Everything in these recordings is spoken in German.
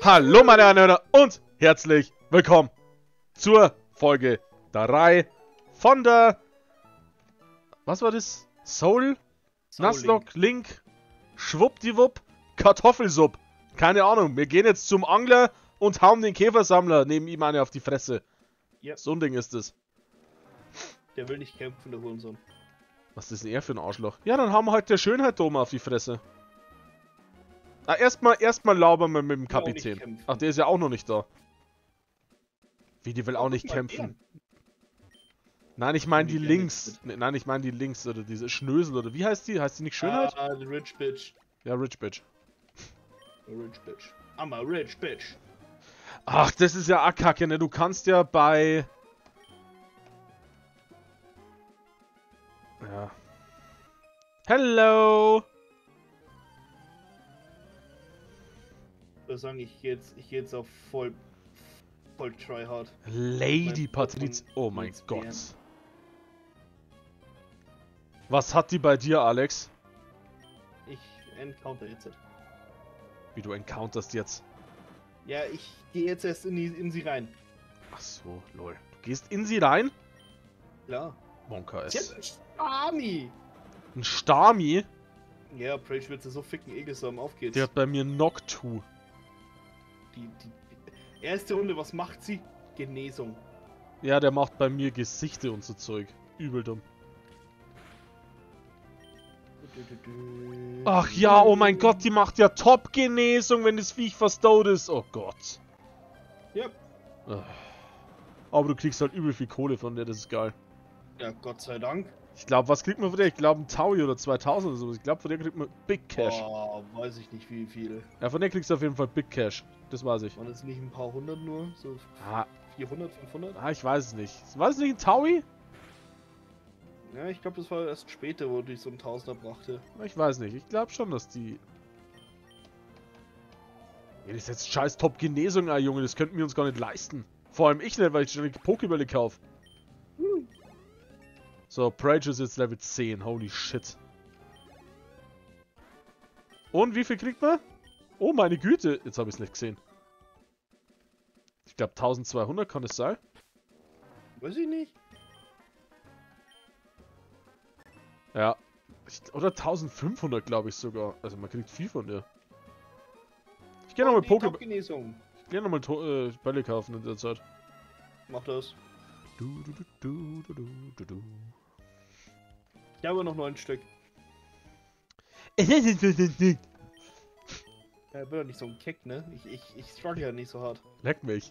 Hallo meine Damen und herzlich willkommen zur Folge 3 von der... Was war das? Soul? Nuzlocke Link? Schwuppdiwupp? Kartoffelsupp? Keine Ahnung, wir gehen jetzt zum Angler und hauen den Käfersammler neben ihm eine auf die Fresse. Ja. So ein Ding ist es. Der will nicht kämpfen, der Hurensohn. Was ist denn er für ein Arschloch? Ja, dann haben wir halt der Schönheit Doma auf die Fresse. Ah, erstmal labern wir mit dem Kapitän. Ach, der ist ja auch noch nicht da. Wie, die will auch nicht kämpfen? Nein, ich meine die links. Nein, ich meine die links, oder diese Schnösel, oder wie heißt die? Heißt die nicht Schönheit? Ah, die Rich Bitch. Ja, Rich Bitch. Rich Bitch. I'm a Rich Bitch. Ach, das ist ja auch kacke, ne? Du kannst ja bei... Ja. Hello! Ich würde sagen, ich geh jetzt auf voll tryhard. Lady Patrizia. Oh mein Gott. Was hat die bei dir, Alex? Ich encounter jetzt. Wie du encounterst jetzt? Ja, ich gehe jetzt erst in sie rein. Ach so, lol. Du gehst in sie rein? Klar. Wonka ist. Sie hat einen Stami! Ein Stami? Ja, Prage wird sie so ficken, Egelsamen, auf geht's. Der hat bei mir Noctu. Die erste Runde, was macht sie? Genesung. Ja, der macht bei mir Gesichte und so Zeug. Übel dumm. Ach ja, oh mein Gott, die macht ja Top-Genesung, wenn das Viech fast tot ist. Oh Gott. Ja. Aber du kriegst halt übel viel Kohle von der, das ist geil. Ja, Gott sei Dank. Ich glaube, was kriegt man von der? Ich glaube, ein Taui oder 2000 oder so. Ich glaube, von der kriegt man Big Cash. Oh, weiß ich nicht, wie viel. Ja, von der kriegst du auf jeden Fall Big Cash. Das weiß ich. Waren das nicht ein paar hundert nur? So 400, 500? Ich weiß es nicht. War es nicht ein Taui? Ja, ich glaube, das war erst später, wo ich so einen Tausender brachte. Ich weiß nicht. Ich glaube schon, dass die... Ja, das ist jetzt scheiß Top-Genesung, Junge. Das könnten wir uns gar nicht leisten. Vor allem ich nicht, weil ich ständig Pokébälle kaufe. So, Prage ist jetzt Level 10. Holy shit. Und wie viel kriegt man? Oh, meine Güte. Jetzt habe ich es nicht gesehen. Ich glaube 1200 kann es sein. Weiß ich nicht. Ja. Oder 1500 glaube ich sogar. Also man kriegt viel von der. Ich gehe nochmal Pokémon. Ich gehe nochmal Bälle kaufen in der Zeit. Mach das. Ich habe noch 9 Stück. Ja, ich bin doch nicht so ein Keck, ne? Ich struggle ja nicht so hart. Leck mich.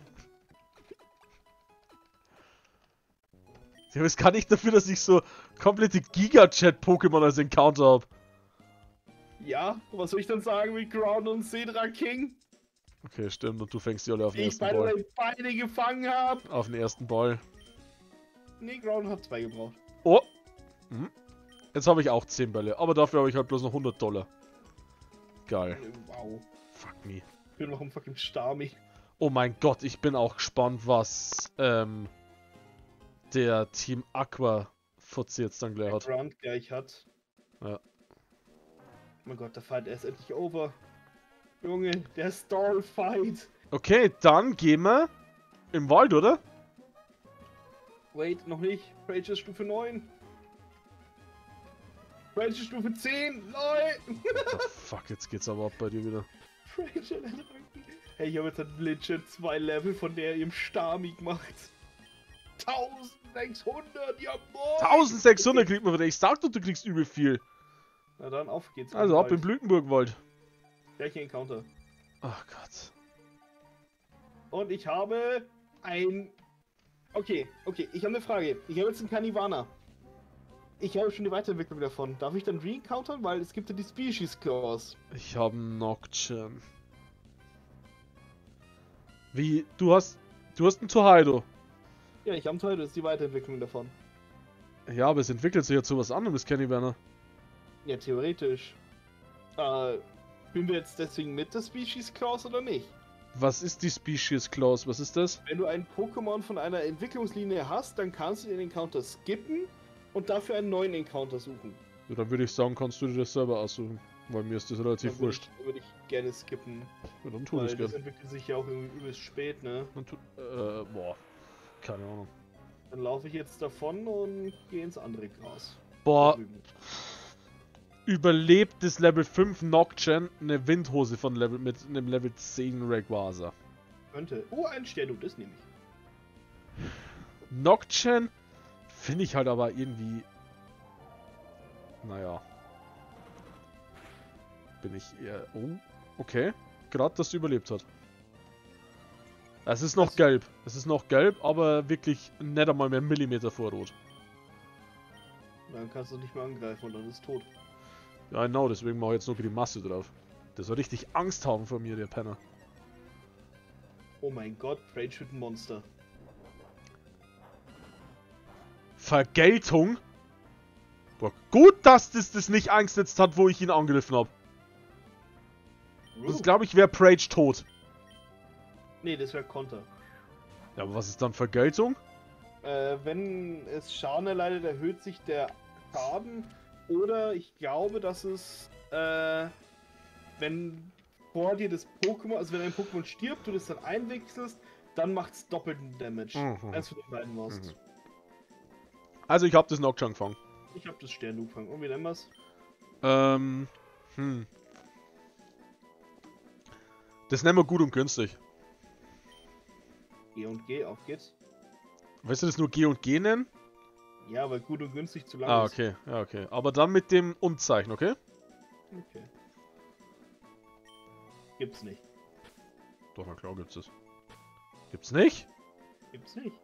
Ich weiß gar nicht dafür, dass ich so komplette Giga-Chat-Pokémon als Encounter habe. Ja, was soll ich dann sagen mit Ground und Cedra King? Okay, stimmt. Und du fängst die alle auf den ersten Ball. Ball. Ich beide gefangen habe. Auf den ersten Ball. Nee, Ground hat 2 gebraucht. Oh. Jetzt habe ich auch 10 Bälle. Aber dafür habe ich halt bloß noch $100. Geil. Wow. Fuck me. Ich bin noch ein fucking Stami. Oh mein Gott, ich bin auch gespannt, was der Team Aqua Futzi jetzt dann gleich hat. Ground gleich hat. Ja. Oh mein Gott, der Fight ist endlich over. Junge, der Stall-Fight. Okay, dann gehen wir im Wald, oder? Wait, noch nicht. Rage ist Stufe 9. Rage ist Stufe 10. Lol. Oh, fuck, jetzt geht's aber ab bei dir wieder. Rage an den Rücken. Hey, ich habe jetzt halt legit 2 Level von der im Stami gemacht. 1600, ja moin. 1600 kriegt man von der. Ich sag doch, du kriegst übel viel. Na dann, auf geht's. Also ab im Blütenburgwald. Gleiche Encounter. Ach Gott. Und ich habe ein... Okay, ich habe eine Frage. Ich habe jetzt einen Kanivana. Ich habe schon die Weiterentwicklung davon. Darf ich dann re-encountern? Weil es gibt ja die Species Clause. Ich habe einen Nocturne. Wie? Du hast einen Togedemac. Ja, ich habe heute, das ist die Weiterentwicklung davon. Ja, aber es entwickelt sich ja zu was anderes, Candybanner. Ja, theoretisch. Bin wir jetzt deswegen mit der Species Clause oder nicht? Was ist die Species Clause? Was ist das? Wenn du ein Pokémon von einer Entwicklungslinie hast, dann kannst du den Encounter skippen und dafür einen neuen Encounter suchen. Ja, dann würde ich sagen, kannst du dir das selber aussuchen. Weil mir ist das relativ wurscht. Würde ich gerne skippen. Ja, dann tu Weil das das gerne. entwickelt sich ja auch irgendwie übelst spät, ne? Boah. Keine Ahnung. Dann laufe ich jetzt davon und gehe ins andere Gras. Boah. Da drüben. Überlebt das Level 5 Nocturne eine Windhose von mit einem Level 10 Rayquaza. Könnte. Oh, ein Stern, das nehme ich. Nocturne finde ich halt aber irgendwie... Naja. Bin ich eher... Oh, okay. Gerade, dass du überlebt hat. Es ist noch gelb. Es ist noch gelb, aber wirklich nicht einmal mehr einen Millimeter vor Rot. Dann kannst du nicht mehr angreifen und dann ist tot. Ja, genau, deswegen mache ich jetzt noch die Masse drauf. Der soll richtig Angst haben vor mir, der Penner. Oh mein Gott, Rage wird ein Monster. Vergeltung? Boah, gut, dass das nicht eingesetzt hat, wo ich ihn angegriffen habe. Das glaube ich wäre Prage tot. Nee, das wäre Konter. Ja, aber was ist dann Vergeltung? Wenn es Schaden erleidet, erhöht sich der Schaden. Oder ich glaube, dass es, wenn vor dir das Pokémon, also wenn ein Pokémon stirbt, du das dann einwechselst, dann macht es doppelten Damage. Eins von den beiden warst. Also ich habe das Nocturne gefangen. Ich habe das Stern gefangen. Und wie nennen wir's? Das nennen wir gut und günstig. G und G, auf geht's. Weißt du das nur G und G nennen? Ja, weil gut und günstig zu lang Ah, ist. okay. Ja, okay. Aber dann mit dem Und-Zeichen, okay? Okay. Gibt's nicht. Doch, na klar gibt's es. Gibt's nicht? Gibt's nicht.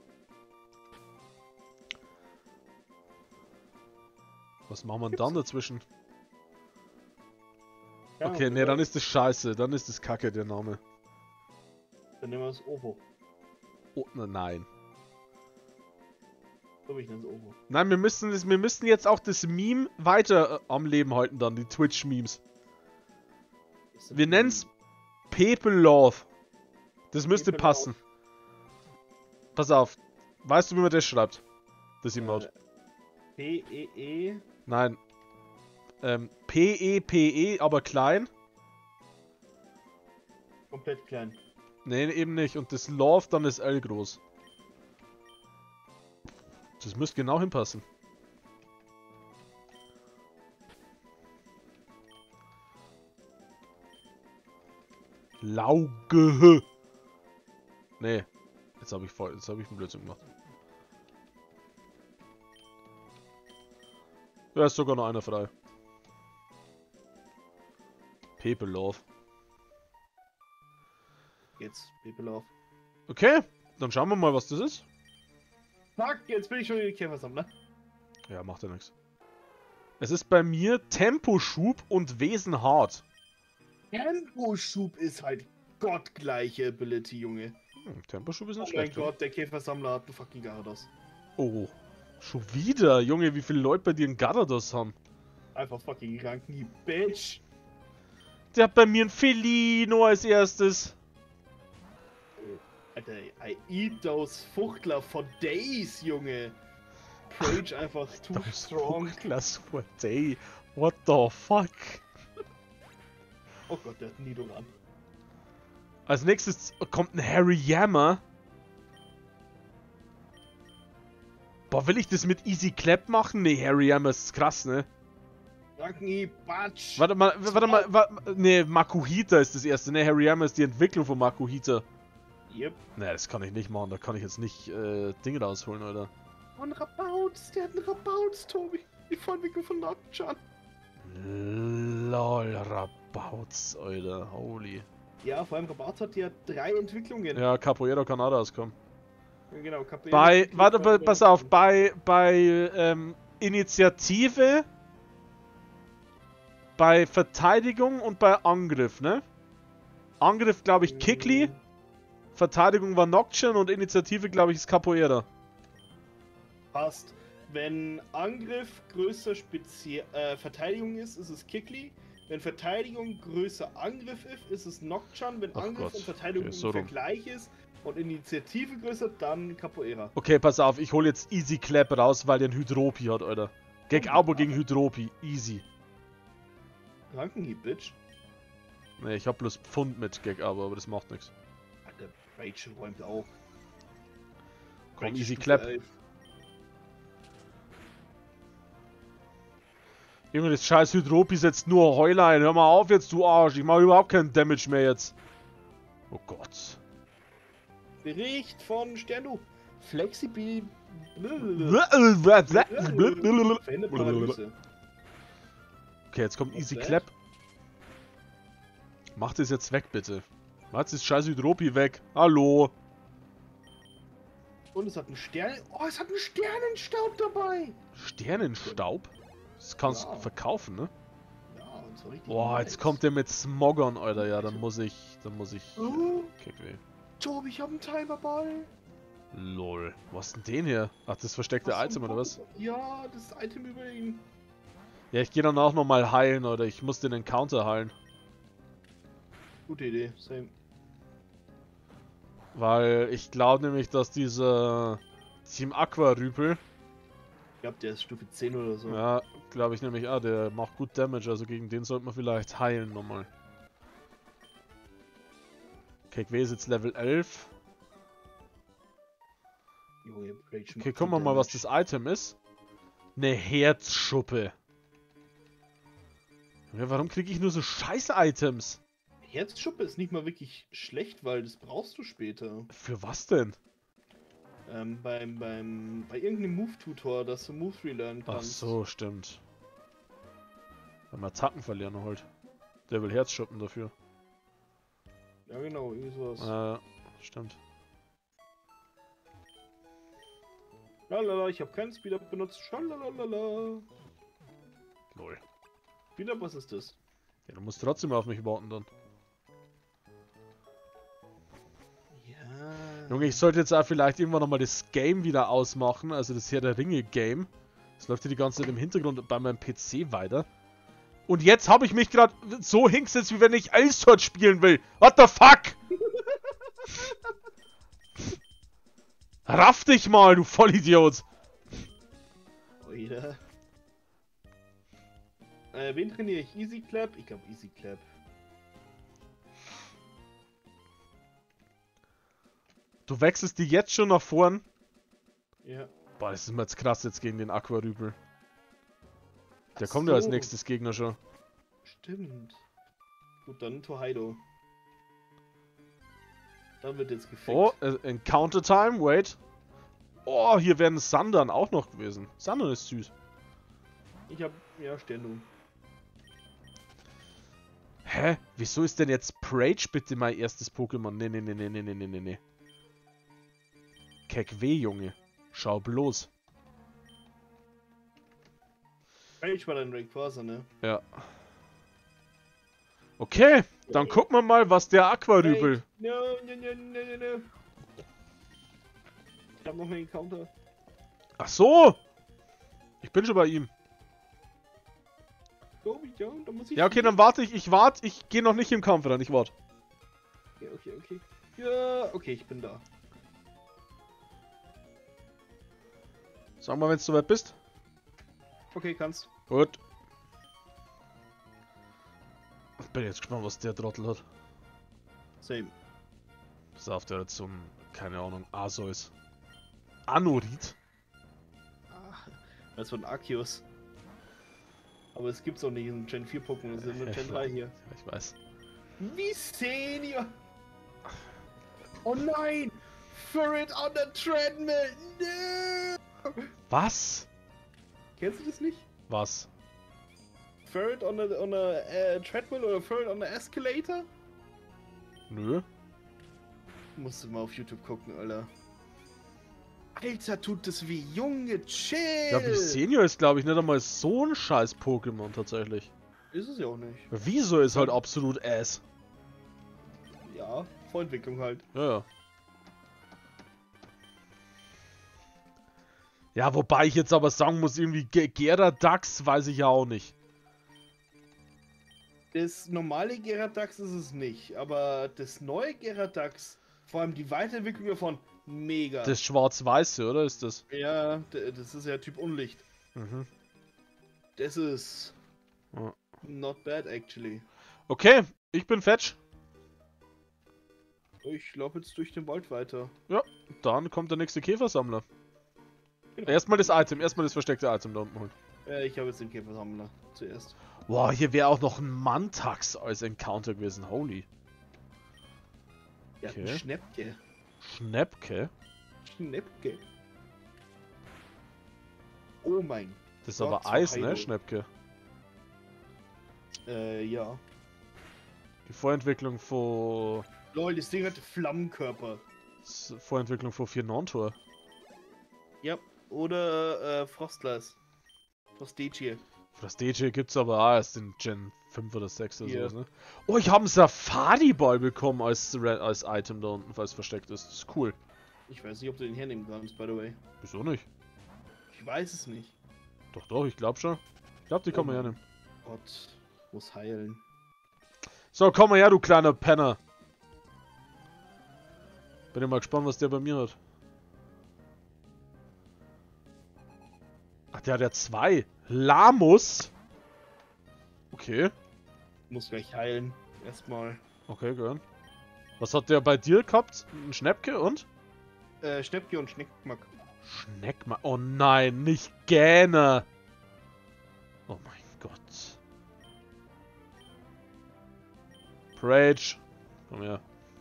Was machen wir denn dann dazwischen? Ja, Okay, nee, dann ist das scheiße. Dann ist das kacke, der Name. Dann nehmen wir das Ovo. Oh, nein. So, ich nenne es Ovo. Nein, wir müssen jetzt auch das Meme weiter am Leben halten dann, die Twitch-Memes. Wir nennen's People Love. Das müsste People passen. Love. Pass auf. Weißt du, wie man das schreibt? Das Emote. P-E-E. Nein. P-E-P-E, aber klein. Komplett klein. Nee, eben nicht. Und das Love, dann ist L groß. Das müsste genau hinpassen. Lauge. Nee. Jetzt habe ich einen Blödsinn gemacht. Da ist sogar noch einer frei. People Love. Jetzt, People Love. Okay, dann schauen wir mal, was das ist. Fuck, jetzt bin ich schon in die Käfersammler. Ja, macht ja nichts. Es ist bei mir Temposchub und Wesenhart. Temposchub ist halt gottgleiche Ability, Junge. Temposchub ist Oh nicht mein schlecht. Gott, der Käfersammler hat einen fucking Gyarados. Oh. Schon wieder? Junge, wie viele Leute bei dir einen Gyarados haben? Einfach fucking Ranken, Bitch. Der hat bei mir ein Felino als erstes. Alter, I eat those Fuchtler for days, Junge. Prage einfach too strong. Class for day. What the fuck? Oh Gott, der hat Nidoran. Als nächstes kommt ein Hariyama. Boah, will ich das mit Easy Clap machen? Nee, Hariyama ist krass, ne? Ranken, Batsch. Warte mal, ne, Makuhita ist das erste, ne? Hariyama ist die Entwicklung von Makuhita. Yep. Ne, das kann ich nicht machen, da kann ich jetzt nicht Dinge rausholen, Alter. Oh, ein Rabauz, der hat einen Rabauz, Tobi. Die Vollentwicklung von Nocturne. Lol, Rabauz, Alter, holy. Ja, vor allem Rabauz hat ja 3 Entwicklungen. Ja, Capoeira kann auch rauskommen. Genau, KP. Warte, pass auf, bei Initiative, bei Verteidigung und bei Angriff, ne? Angriff, glaube ich, Kikli. Verteidigung war Nocturne und Initiative, glaube ich, ist Capoeira. Passt. Wenn Angriff größer Verteidigung ist, ist es Kikli. Wenn Verteidigung größer Angriff ist es Nocturne. Wenn Ach Angriff Gott. und Verteidigung Okay, so im rum. Vergleich ist und Initiative größer, dann Capoeira. Okay, pass auf, ich hole jetzt Easy Clap raus, weil der einen Hydropi hat, Alter. Gag Abo gegen Hydropi, easy. Krankenhieb, Bitch. Ne, ich hab bloß Pfund mit Gag, aber das macht nichts. Alter, Rachel räumt auch. Komm, Rachel easy Stufe clap. 11. Junge, das scheiß Hydropi setzt nur Heuler ein. Hör mal auf jetzt, du Arsch. Ich mach überhaupt keinen Damage mehr jetzt. Oh Gott. Bericht von Sternu. Flexibil. Verhindert Paralyse. Okay, jetzt kommt Easy that? Clap. Mach das jetzt weg, bitte. Mach das scheiß Hydropi weg. Hallo. Und es hat einen Stern. Oh, es hat einen Sternenstaub dabei. Sternenstaub? Das kannst du Ja. verkaufen, ne? Ja, und so richtig. Boah, jetzt kommt der mit Smoggern, Alter. Ja, dann muss ich. Oh, Okay, weh. Tobi, ich habe einen Timerball. Lol. Was ist denn den hier? Ach, das versteckte Item oder was? Ja, das ist Item über ihn. Ja, ich gehe dann auch nochmal heilen, oder ich muss den Encounter heilen. Gute Idee, same. Weil ich glaube nämlich, dass dieser Team Aqua-Rüpel, Ich glaube, der ist Stufe 10 oder so. ja, glaube ich nämlich, der macht gut Damage, also gegen den sollte man vielleicht heilen nochmal. KW ist jetzt Level 11. Junge, Rachel Okay, macht gucken wir viel mal, was Damage. das Item ist. Eine Herzschuppe. Ja, warum kriege ich nur so scheiß Items? Herzschuppe ist nicht mal wirklich schlecht, weil das brauchst du später. Für was denn? Bei irgendeinem Move-Tutor, dass du Moves relernen Ach kannst. so, stimmt. Beim Attacken verlieren halt. Der will Herzschuppen dafür. Ja, genau, irgendwie sowas. Stimmt. Lalala, ich habe keinen Speed-Up benutzt. Schalalala. Lol. Speed-Up, was ist das? Ja, du musst trotzdem auf mich warten dann. Ja. Junge, ich sollte jetzt auch vielleicht irgendwann nochmal das Game wieder ausmachen, also das Herr der Ringe Game. Das läuft hier die ganze Zeit im Hintergrund bei meinem PC weiter. Und jetzt habe ich mich gerade so hingesetzt, wie wenn ich Elsword spielen will. What the fuck? Raff dich mal, du Vollidiot. Oida. Wen trainiere ich? Easy Clap? Ich glaube Easy Clap. Du wechselst die jetzt schon nach vorn? Ja. Boah, das ist mir jetzt krass jetzt gegen den Aquarübel. Der Ach kommt ja als so. nächstes Gegner schon. Stimmt. Gut, dann Tohaido. Dann wird jetzt gefickt. Oh, Encounter Time, wait. Oh, hier wären Sandern auch noch gewesen. Sandern ist süß. Ich hab. Ja, Sternu. Hä? Wieso ist denn jetzt Prage bitte mein erstes Pokémon? Nee. Kekwe, Junge. Schau bloß. Ich war dein Rayquaza, ne? Ja. Okay, dann gucken wir mal, was der Aquarübel... No. Ich hab noch einen Encounter. Ach so! Ich bin schon bei ihm. Ja, da muss ich. Ja, okay, dann warte ich. Ich warte. Ich gehe noch nicht im Kampf ran. Ich warte. Okay. Ja, okay, ich bin da. Sag mal, wenn du soweit bist. Okay, kannst. Gut. Ich bin jetzt gespannt, was der Trottel hat. Same. Pass auf, der hat so ein, keine Ahnung, Arceus. Anorid? Das ist von Arceus. Aber es gibt's auch nicht in Gen 4 Pokémon, es sind nur Gen 3 hier. Ich weiß. Wie Senior! Oh nein! Ferret on the treadmill! No! Was? Kennst du das nicht? Was? Ferret on a treadmill oder Ferret on a escalator? Nö. Musst du mal auf YouTube gucken, Alter. Alter, tut das wie Junge, chill! Ja, wie Senior ist, glaube ich, nicht einmal so ein scheiß Pokémon tatsächlich. Ist es ja auch nicht. Wieso ist halt absolut Ass? Ja, Vorentwicklung halt. Ja. Ja, wobei ich jetzt aber sagen muss, irgendwie Gyarados weiß ich ja auch nicht. Das normale Gyarados ist es nicht, aber das neue Gyarados, vor allem die Weiterentwicklung davon, mega. Das Schwarz-Weiße, oder ist das? Ja, das ist ja Typ Unlicht. Mhm. Das ist... Ja. Not bad, actually. Okay, ich bin Fetch. Ich laufe jetzt durch den Wald weiter. Ja, dann kommt der nächste Käfersammler. Genau. Erstmal das Item, erstmal das versteckte Item da unten holen. Ich habe jetzt den Käfersammler zuerst. Boah, hier wäre auch noch ein Mantax als Encounter gewesen. Holy. Ja, Okay. ein Schnäppke. Schnäppke? Schnäppke. Oh mein. Das ist Gott, aber so Eis, Heilo. ne? Schnäppke. Ja. Die Vorentwicklung von... Lol, das Ding hat Flammenkörper. Vorentwicklung von 4 Non-Tor. Ja. Oder Frostlass. Frostetje. Das DJ gibt's aber auch erst in Gen 5 oder 6 oder Ja. sowas, ne? Oh, ich habe einen Safari-Ball bekommen als Item da unten, falls es versteckt ist. Das ist cool. Ich weiß nicht, ob du den hernehmen kannst, by the way. Wieso nicht? Ich weiß es nicht. Doch, doch, ich glaube schon. Ich glaube, die kann man hernehmen. Gott, muss heilen. So, komm mal her, du kleiner Penner. Bin ja mal gespannt, was der bei mir hat. Ach, der hat ja 2. Lamus? Okay. Muss gleich heilen. Erstmal. Okay, gern. Was hat der bei dir gehabt? Ein Schnäppke und? Schnäppke und Schneckmack. Schneckma. Oh nein, nicht Gähne. Oh mein Gott. Prage. Komm her.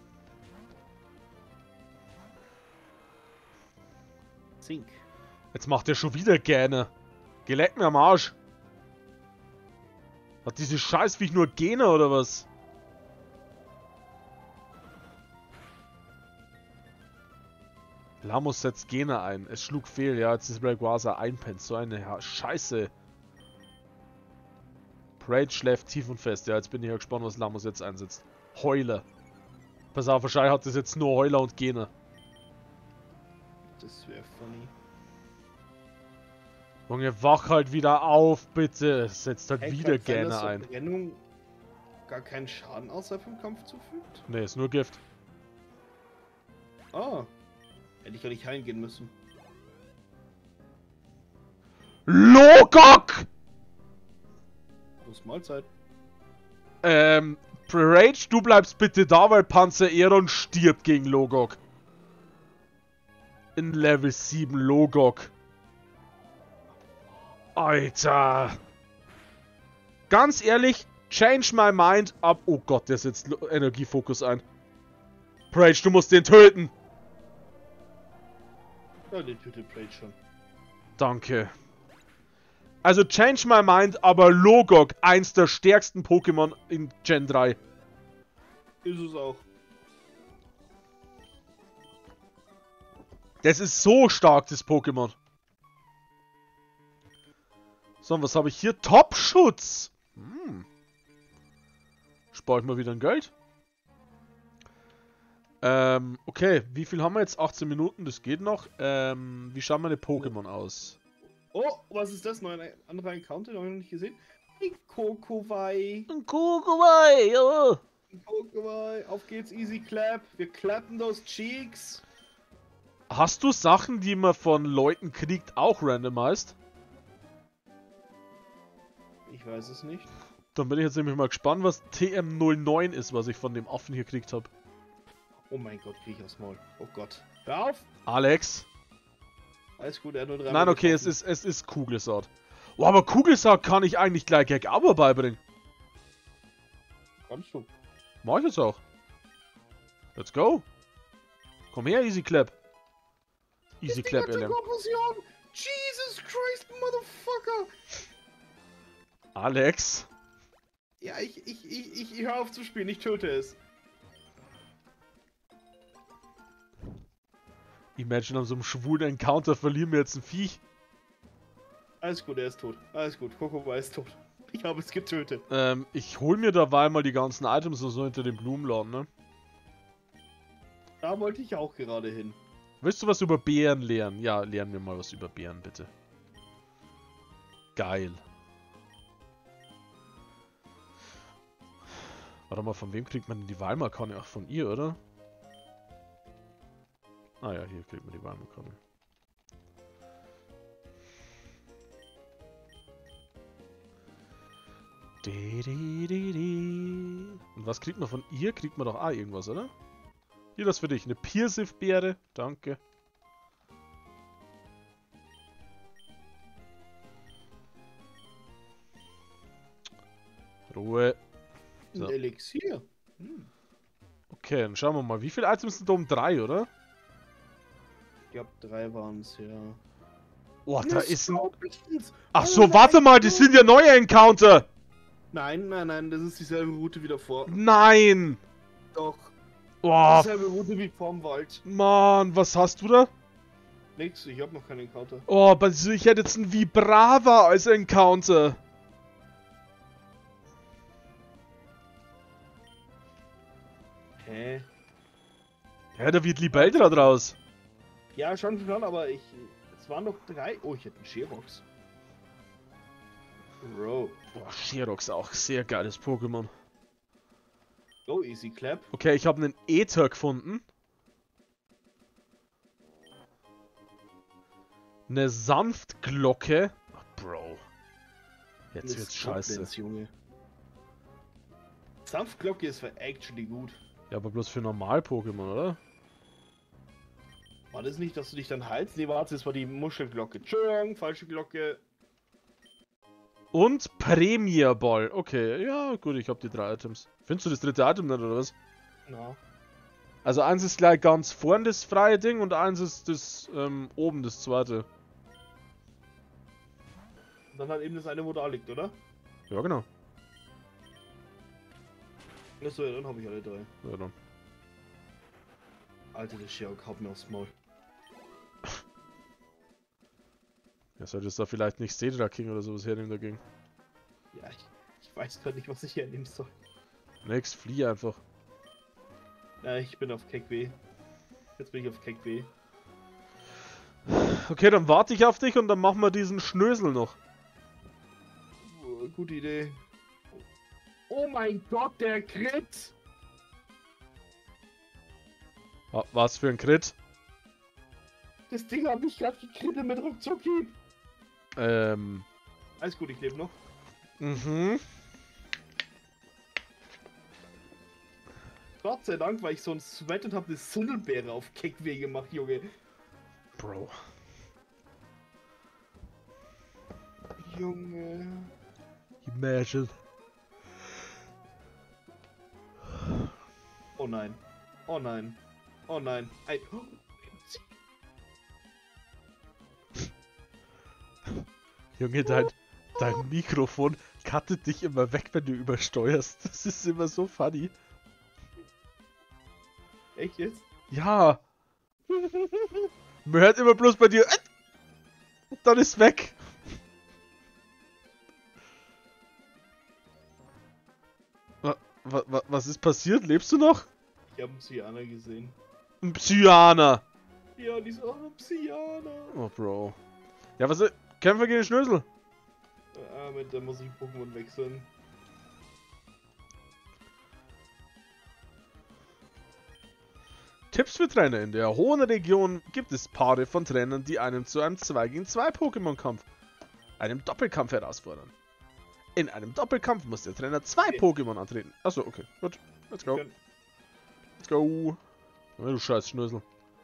Zink. Jetzt macht er schon wieder Gähne. Geh leck mir am Arsch. Hat diese Scheißviech nur Gene oder was? Lamus setzt Gene ein. Es schlug fehl. Ja, jetzt ist Rayquaza einpennt. So eine Scheiße. Prage schläft tief und fest. Ja, jetzt bin ich ja gespannt, was Lamus jetzt einsetzt. Heuler. Pass auf, wahrscheinlich hat das jetzt nur Heuler und Gene. Das wäre funny. Junge, wach halt wieder auf, bitte. Setzt halt Hey, wieder kann sein, Gähne dass ein. Verbrennung gar keinen Schaden außerhalb vom Kampf zufügt? Ne, ist nur Gift. Ah. Hätte ich gar nicht heilen gehen müssen. Logok! Groß Mahlzeit. Rage, du bleibst bitte da, weil Panzer Eron stirbt gegen Logok. In Level 7 Logok. Alter. Ganz ehrlich, change my mind ab. Oh Gott, der setzt Energiefokus ein. Rage, du musst den töten. Ja, den tötet Blade schon. Danke. Also change my mind, aber Logok, eins der stärksten Pokémon in Gen 3. Ist es auch. Das ist so stark, das Pokémon. So, und was habe ich hier? Top-Schutz. Spare ich mal wieder ein Geld. Okay, wie viel haben wir jetzt? 18 Minuten, das geht noch. Wie schauen meine Pokémon aus? Oh, was ist das? Noch ein anderer Encounter, den habe ich noch nicht gesehen. Ein Kokowai. Ein Kokowai, ja. Ein Kokowai. Auf geht's, easy clap. Wir klappen those cheeks. Hast du Sachen, die man von Leuten kriegt, auch randomized? Ich weiß es nicht. Dann bin ich jetzt nämlich mal gespannt, was TM09 ist, was ich von dem Affen hier gekriegt habe. Oh mein Gott, krieg ich aufs Maul. Oh Gott. Hör auf! Alex? Alles gut, er hat nur 3 Nein, okay, es ist Kugelsaat. Oh, aber Kugelsaat kann ich eigentlich gleich Gag-Aber beibringen. Kannst du. Mach ich jetzt auch. Let's go. Komm her, Easy Clap. Easy Clap, LM. Jesus Christ, Motherfucker! Alex? Ja, ich höre auf zu spielen, ich töte es. Imagine, an so einem schwulen Encounter verlieren wir jetzt ein Viech. Alles gut, er ist tot. Alles gut, Kokowai ist tot. Ich habe es getötet. Ich hol mir dabei mal die ganzen Items so hinter dem Blumenladen, ne? Da wollte ich auch gerade hin. Willst du was über Bären lernen? Ja, lernen wir mal was über Bären, bitte. Geil. Warte mal, von wem kriegt man denn die Walmarkanne? Ach, von ihr, oder? Ah ja, hier kriegt man die Walmarkanne. Und was kriegt man von ihr? Kriegt man doch auch irgendwas, oder? Hier, das für dich. Eine Piersif-Beere. Danke. Ruhe. So. Ein Elixier. Okay, dann schauen wir mal. Wie viele Items sind da um? 3, oder? Ich glaube, 3 waren es, ja. Oh, da ist ein... Scorpions. Ach Oh so, mein warte mal, das Gott. sind ja neue Encounter! Nein, nein, nein, das ist dieselbe Route wie davor. Nein! Doch. Oh, Dieselbe Route wie vorm Wald. Mann, was hast du da? Nix, ich hab noch keinen Encounter. Oh, aber ich hätte jetzt einen Vibrava als Encounter. Hä? Ja, da wird Libeltra draus. Ja, schon, aber es waren noch 3. Oh, ich hätte einen Sherox. Bro. Boah, Sherox auch sehr geiles Pokémon. Oh, easy clap. Okay, ich habe einen Äther gefunden. Eine Sanftglocke. Ach, Bro. Jetzt wird's scheiße. Koblenz, Junge. Sanftglocke ist für actually gut. Ja, aber bloß für Normal-Pokémon, oder? War das nicht, dass du dich dann heilst? Nee, warte, das war die Muschelglocke. Entschuldigung, falsche Glocke. Und Premier Ball. Okay, ja gut, ich habe die 3 Items. Findest du das dritte Item nicht, oder was? Na. Also eins ist gleich ganz vorn das freie Ding und eins ist das oben das zweite. Und dann halt eben das eine, wo da liegt, oder? Ja, genau. Achso, ja, dann habe ich alle 3. Ja, dann. Alter, der Sherox haut mir aufs Maul. Ja, solltest da vielleicht nicht Cedra King oder sowas hernehmen dagegen. Ja, ich weiß gerade nicht, was ich hier nehmen soll. Nix, flieh einfach. Ja, ich bin auf Kekwe. Jetzt bin ich auf Kekwe. Okay, dann warte ich auf dich und dann machen wir diesen Schnösel noch. Oh, gute Idee. Oh mein Gott, der Crit! Was für ein Crit? Das Ding hat mich gerade gekrittet mit Ruckzucki. Alles gut, ich lebe noch. Mhm. Gott sei Dank war ich so ein Sweat und hab eine Sundelbeere auf Kekwe gemacht, Junge. Bro. Junge. Imagine. Oh nein. Oh nein. Oh nein. Junge, dein Mikrofon cuttet dich immer weg, wenn du übersteuerst. Das ist immer so funny. Echt jetzt? Ja. Man hört immer bloß bei dir. Und dann ist weg. Was ist passiert? Lebst du noch? Ich hab einen Psyaner gesehen. Ein Psyaner. Ja, die ist auch ein Psyaner. Oh, Bro. Ja, was ist? Kämpfer gegen den Schnösel. Mit der muss ich Pokémon wechseln. Tipps für Trainer. In der hohen Region gibt es Paare von Trainern, die einen zu einem 2 gegen 2 Pokémon-Kampf, einem Doppelkampf herausfordern. In einem Doppelkampf muss der Trainer 2 Pokémon antreten. Achso, okay, gut. Let's go. Let's go. Ja, du scheiß Schnösel.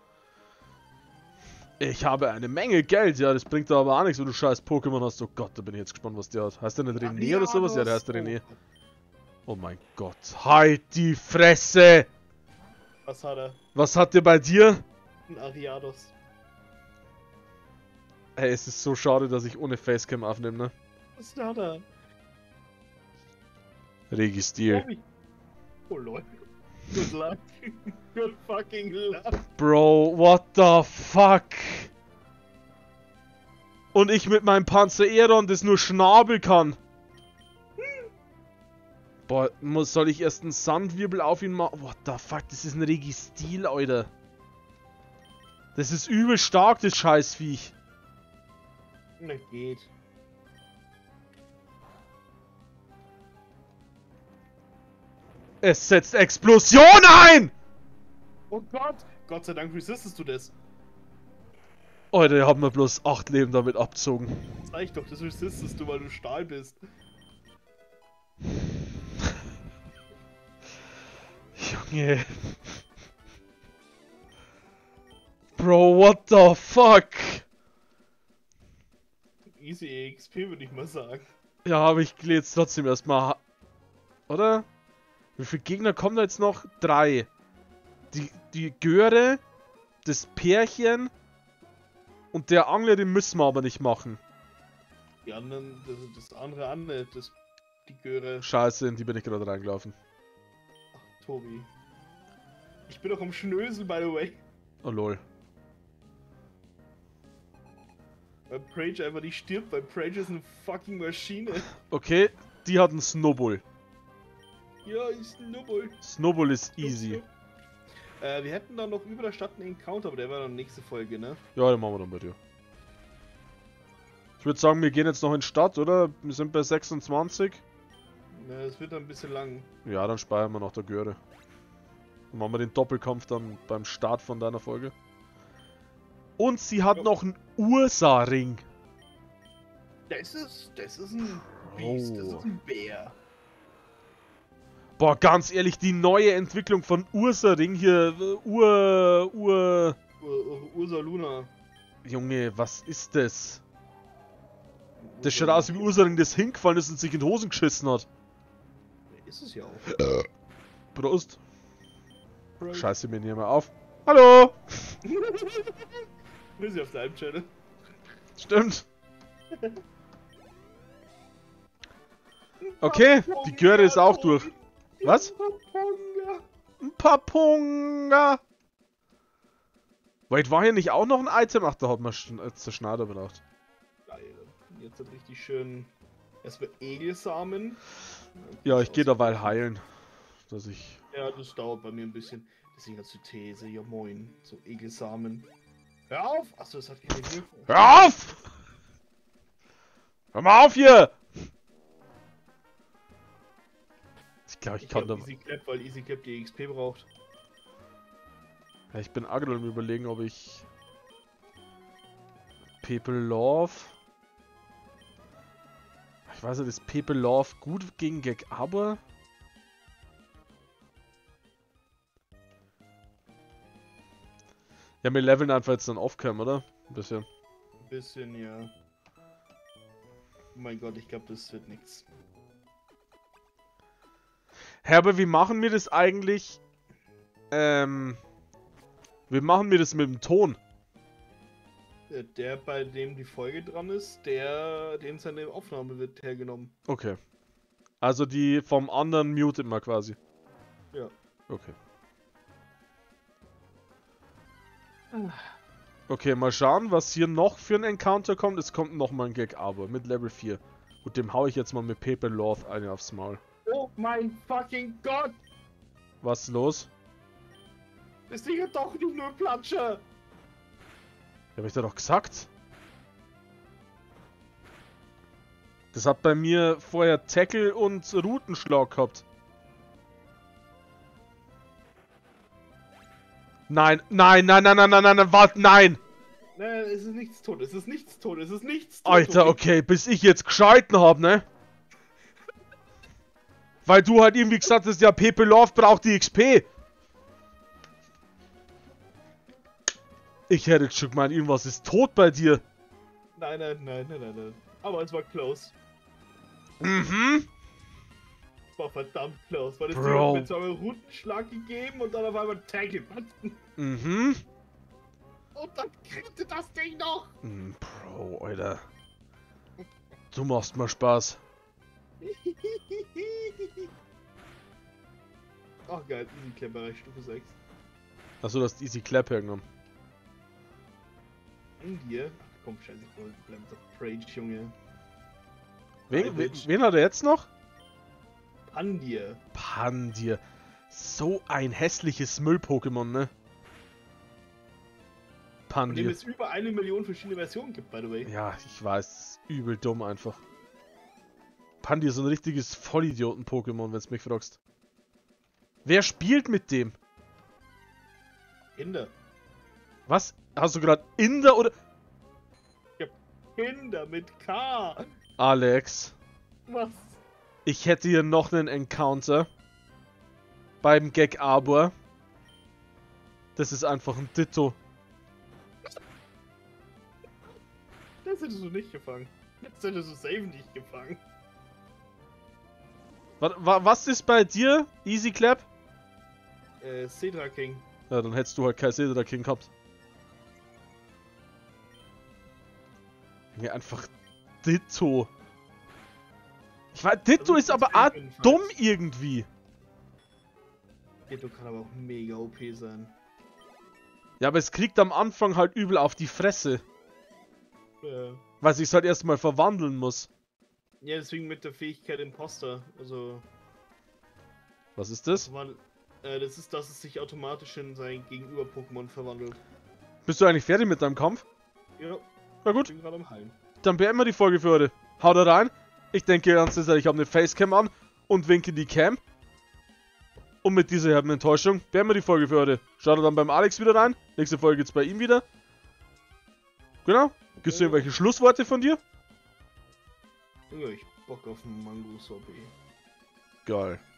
Ich habe eine Menge Geld, ja, das bringt aber auch nichts, wenn du scheiß Pokémon hast. Oh Gott, da bin ich jetzt gespannt, was der hat. Heißt der nicht René oder sowas? Ja, der heißt René. Oh mein Gott. Halt die Fresse! Was hat er? Was hat der bei dir? Ein Ariados. Ey, es ist so schade, dass ich ohne Facecam aufnehme, ne? Was hat er? Registier. Oh lol. Good luck. Good fucking luck. Bro, what the fuck? Und ich mit meinem Panzer Aeron, das nur Schnabel kann. Boah, soll ich erst einen Sandwirbel auf ihn machen? What the fuck, das ist ein Registil, Alter. Das ist übel stark, das Scheißviech. Na geht. Es setzt Explosion ein! Oh Gott! Gott sei Dank resistest du das. Alter, ihr habt mir bloß 8 Leben damit abzogen. Sag ich doch, das resistest du, weil du Stahl bist. Junge. Bro, what the fuck? Easy XP würde ich mal sagen. Ja, aber ich gehe jetzt trotzdem erstmal. Oder? Wie viele Gegner kommen da jetzt noch? 3. Die Göre, das Pärchen und der Angler, den müssen wir aber nicht machen. Die anderen, das andere Anne, die Göre. Scheiße, in die bin ich gerade reingelaufen. Ach, Tobi. Ich bin doch am Schnösel, by the way. Oh lol. Weil Prage einfach nicht stirbt, weil Prage ist eine fucking Maschine. Okay, die hat einen Snowball. Ja, ist Snowball. Snowball ist easy. Wir hätten da noch über der Stadt einen Encounter, aber der war dann nächste Folge, ne? Ja, den machen wir dann bei dir. Ich würde sagen, wir gehen jetzt noch in die Stadt, oder? Wir sind bei 26. Ja, es wird dann ein bisschen lang. Ja, dann speichern wir noch der Göre. Dann machen wir den Doppelkampf dann beim Start von deiner Folge. Und sie hat noch einen Ursa-Ring. Das ist ein Biest, das ist ein Bär. Boah, ganz ehrlich, die neue Entwicklung von Ursa-Ring hier, Ursa Luna. Junge, was ist das? Das schaut aus wie Ursa-Ring, das hingefallen ist und sich in die Hosen geschissen hat. Ist es ja auch. Prost. Scheiße, mir nicht mehr auf. Hallo! Wir sind auf deinem Channel. Stimmt. Okay, die Göre ist auch durch. Was? Ein Papunga. Wait, war hier nicht auch noch ein Item? Ach, da hat man Schneider benutzt. Geil. Jetzt hat richtig schön. Erstmal Egelsamen. Ja, ich gehe derweil heilen. Dass ich. Ja, das dauert bei mir ein bisschen. Deswegen hast du These, ja moin. So Egelsamen. Hör auf! Achso, das hat keine Wirkung. Hör auf! Hör mal auf hier! Ich glaube, ich kann da. Easy Clap, weil Easy Clap die XP braucht. Ja, ich bin agro im Überlegen, ob ich. People Love. Ich weiß nicht, ist People Love gut gegen Gag, aber. Ja, wir leveln einfach jetzt dann Off-Cam, oder? Ein bisschen. Ein bisschen, ja. Oh mein Gott, ich glaube, das wird nichts. Hä, aber wie machen wir das eigentlich? Wie machen wir das mit dem Ton? Der, bei dem die Folge dran ist, dem seine Aufnahme wird hergenommen. Okay. Also die vom anderen mutet man quasi. Ja. Okay. Okay, mal schauen, was hier noch für ein Encounter kommt. Es kommt nochmal ein Gag, aber mit Level 4. Gut, dem hau ich jetzt mal mit Paper Lord eine aufs Maul. Oh mein fucking Gott! Was ist los? Das Ding hat doch nicht nur Platscher! Ja, hab ich da doch gesagt? Das hat bei mir vorher Tackle und Routenschlag gehabt. Nein, nein, nein, nein, nein, nein, nein, nein, warte, nein! Nein, es ist nichts tot, es ist nichts tot, es ist nichts tot. Alter, okay, bis ich jetzt gescheiten hab, ne? Weil du halt irgendwie gesagt hast, ja, Pepe Love braucht die XP. Ich hätte jetzt schon gemeint, irgendwas ist tot bei dir. Nein, nein, nein, nein, nein, nein. Aber es war close. Mhm. Es war verdammt close, weil das Bro. Ding hat mit so einem Routenschlag gegeben und dann auf einmal Tackle. Mhm. Und dann kriegte das Ding noch! Bro, Alter. Du machst mal Spaß. Ach geil, Easy Clap Bereich Stufe 6. Achso, du hast Easy Clap hergenommen. In dir? Ach komm, scheiße, ich bleib doch Prage, Junge. Wen hat er jetzt noch? Pandir. Pandir. So ein hässliches Müll-Pokémon, ne? Von dem Pandir. es über 1 Million verschiedene Versionen gibt, by the way. Ja, ich weiß. Übel dumm einfach. Pandir ist so ein richtiges Vollidioten-Pokémon, wenn du mich fragst. Wer spielt mit dem? Kinder. Was? Hast du gerade Inder oder... Kinder mit K. Alex. Was? Ich hätte hier noch einen Encounter. beim Gag aber. Das ist einfach ein Ditto. Das hättest du nicht gefangen. Das hättest du safe nicht gefangen. Was ist bei dir, Easy Clap? Cedra King. Ja, dann hättest du halt kein Cedra King gehabt. Ja, einfach Ditto. Ich weiß, Ditto ist aber auch dumm irgendwie. Ditto kann aber auch mega OP sein. Ja, aber es kriegt am Anfang halt übel auf die Fresse. Weil sich's halt erstmal verwandeln muss. Ja, deswegen mit der Fähigkeit Imposter. Also. Was ist das? Das ist, dass es sich automatisch in sein Gegenüber-Pokémon verwandelt. Bist du eigentlich fertig mit deinem Kampf? Ja. Na gut. Ich bin gerade am Heilen. Dann beenden wir die Folge für heute. Haut rein. Ich denke ganz sicher, ich habe eine Facecam an und winke die Cam. Und mit dieser herben Enttäuschung beenden wir die Folge für heute. Schaut dann beim Alex wieder rein. Nächste Folge geht's bei ihm wieder. Genau. Gibt's irgendwelche Schlussworte von dir? Ja, ich Bock auf einen Mango-Sorbet. Geil.